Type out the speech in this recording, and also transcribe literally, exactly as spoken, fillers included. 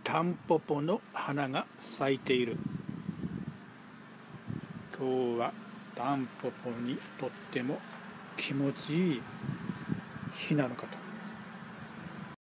タンポポの花が咲いている。今日はタンポポにとっても気持ちいい日なのかと。